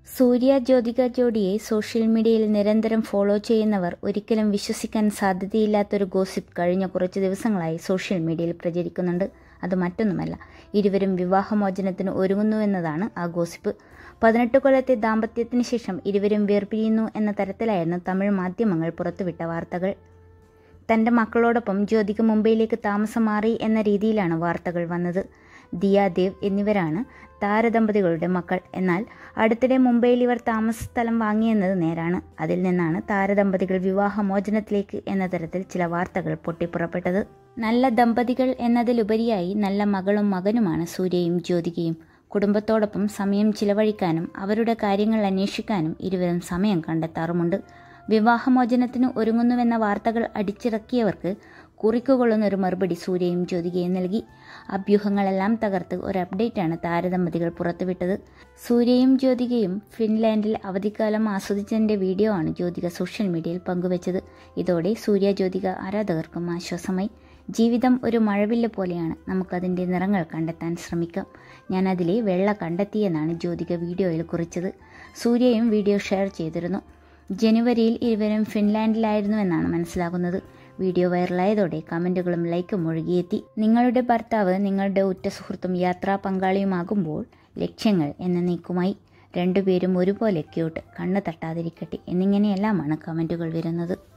സൂര്യ Jyothika ജോഡിയെ social മീഡിയയിൽ നിരന്തരം follow ചെയ്യുന്നവർ ഒരിക്കലും വിശ്വസിക്കാൻ സാധ്യതയില്ലാത്തൊരു ഗോസിപ്പ് കഴിഞ്ഞ കുറച്ച് ദിവസങ്ങളായി സോഷ്യൽ മീഡിയയിൽ പ്രചരിക്കുന്നുണ്ട്. അത് മറ്റൊന്നുമല്ല, ഇരുവരും വിവാഹമോചനത്തിന് ഒരുങ്ങുന്നുവെന്നതാണ് ആ ഗോസിപ്പ്. 18 കൊല്ലത്തെ ദാമ്പത്യത്തിന് ശേഷം ഇരുവരും വേർപിരിയുന്നു എന്ന തരത്തിലായിരുന്നു തമിഴ് മാധ്യമങ്ങൾ പുറത്തുവിട്ട വാർത്തകൾ. തൻ്റെ മക്കളോടൊപ്പം ജ്യോതിക മുംബൈയിലേക്ക് താമസം മാറി എന്ന രീതിയിലാണ് വാർത്തകൾ വന്നത്. ദിയ ദേവ് എന്നിവരാണ് താരദമ്പതികളുടെ മക്കൾ. എന്നാൽ അടുത്തിടെ മുംബൈയിൽ ഇവർ താമസ സ്ഥലം വാങ്ങിയെന്നത് നേരാണ്. അതിൽ നിന്നാണ് താരദമ്പതികൾ വിവാഹമോചനത്തിലേക്ക് എന്ന തരത്തിൽ ചില വാർത്തകൾ പൊട്ടിപ്പുറപ്പെട്ടത്. നല്ല ദമ്പതികൾ എന്നതിലുപരിയായി നല്ല മകളും മകനുമാണ് സൂര്യയും ജ്യോതികയും. കുടുംബത്തോടൊപ്പം സമയം ചിലവഴിക്കാനും അവരുടെ കാര്യങ്ങൾ അന്വേഷിക്കാനും ഇരുവരും സമയം കണ്ടെത്താറുമുണ്ട്. വിവാഹമോചനത്തിന് ഒരുങ്ങുന്നുവെന്ന വാർത്തകൾ അടിച്ചിറക്കിയവർക്ക് കുറിക്കുകൊള്ളുന്നൊരു മറുപടി സൂര്യയും ജ്യോതികയും നൽകി. അഭ്യൂഹങ്ങളെല്ലാം തകർത്ത് ഒരു അപ്ഡേറ്റാണ് താരദമ്പതികൾ പുറത്തുവിട്ടത്. സൂര്യയും ജ്യോതികയും ഫിൻലാൻഡിൽ അവധിക്കാലം ആസ്വദിച്ചതിൻ്റെ വീഡിയോ ആണ് ജ്യോതിക സോഷ്യൽ മീഡിയയിൽ പങ്കുവച്ചത്. ഇതോടെ സൂര്യ ജ്യോതിക ആരാധകർക്കും ആശ്വാസമായി. ജീവിതം ഒരു മഴവില്ല് പോലെയാണ്, നമുക്കതിൻ്റെ നിറങ്ങൾ കണ്ടെത്താൻ ശ്രമിക്കാം. ഞാൻ അതിലെ വെള്ള കണ്ടെത്തിയെന്നാണ് ജ്യോതിക വീഡിയോയിൽ കുറിച്ചത്. സൂര്യയും വീഡിയോ ഷെയർ ചെയ്തിരുന്നു. ജനുവരിയിൽ ഇരുവരും ഫിൻലാൻഡിലായിരുന്നുവെന്നാണ് മനസ്സിലാകുന്നത്. വീഡിയോ വൈറലായതോടെ കമൻറ്റുകളും ലൈക്കും ഒഴുകിയെത്തി. നിങ്ങളുടെ ഭർത്താവ് നിങ്ങളുടെ ഉറ്റ സുഹൃത്തും യാത്രാ പങ്കാളിയുമാകുമ്പോൾ ലക്ഷ്യങ്ങൾ എന്നേക്കുമായി. രണ്ടുപേരും ഒരുപോലെ ക്യൂട്ട്, കണ്ണ് തട്ടാതിരിക്കട്ടെ എന്നിങ്ങനെയെല്ലാമാണ് കമൻറ്റുകൾ വരുന്നത്.